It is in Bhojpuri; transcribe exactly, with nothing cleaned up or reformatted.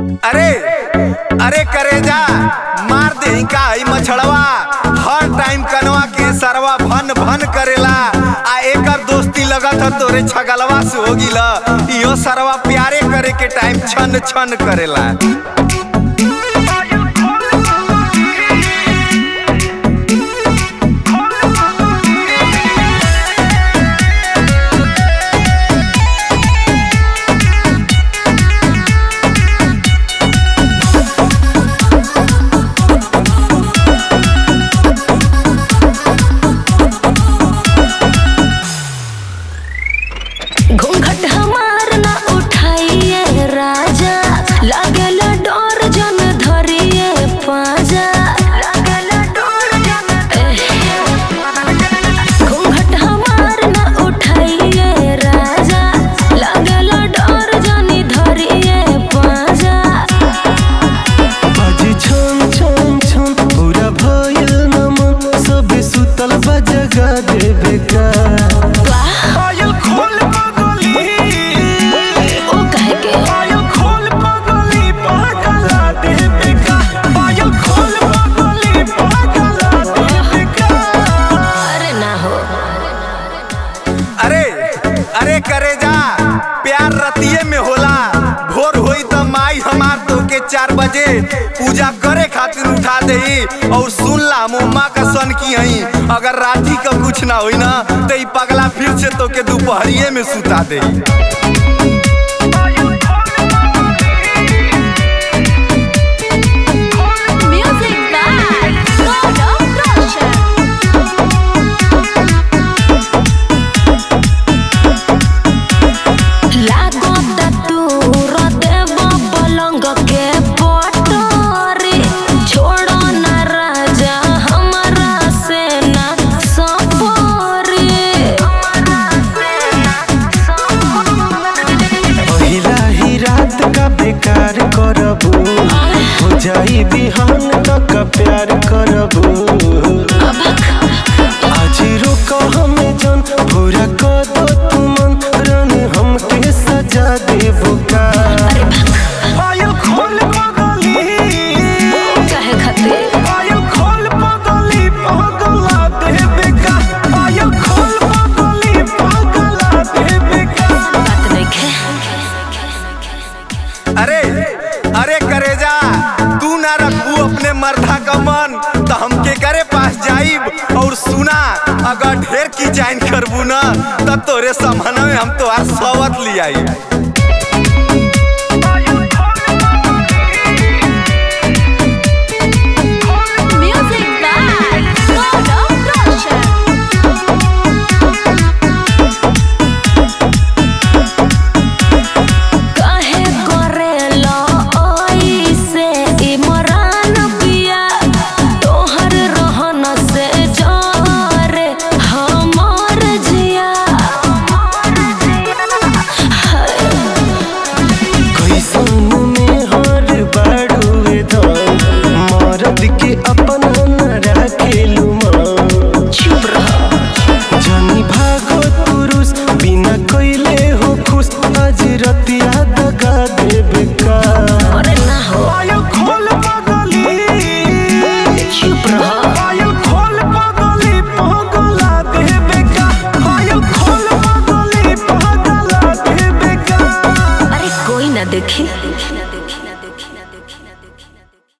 अरे अरे करेजा मार दे का मछड़वा हर टाइम कनवा के सरवा भन भन करेला आ एकर दोस्ती लगत है तोरे छगलवा से हो गिला इहो सरवा प्यारे करे के टाइम छन छन करेला। घूंघट हमार ना उठाइए राजा, लागेला डोर जन धरिए पाजा, लागेला डोर जन घूंघट हमार ना उठाइए राजा, लागेला डोर जन धरिए पाजा। बाजी छम छम छम पूरा भइल नमन सब सुतल बजगा देबे का। अरे अरे करेजा प्यार रतिये में होला, भोर होई तो माई हमार तो के चार बजे पूजा करे खातिर उठा देही और सुन ला मुम्मा का सन की हई अगर राती का कुछ ना होई ना तो ई पगला फिर से तो के दोपहरिये में सुता देही। बेकार करबू हो जाई बिहान तक प्यार करबू आज रुक हमें जन पूरा कर दो तुमन रन हमके सजा देबू का। पायल खोल पगली काहे खातिर पायल खोल पगली पगला देबे का। पायल खोल पगली पगला देबे का। बात नहीं खे। अरे अरे करेजा तू ना रखू अपने मर्दा का मन तो हमके करे पास जाइब और सुना अगर ढेर की जाइन करबू ना तब तोरे सामान में हम तो सवत ले आई।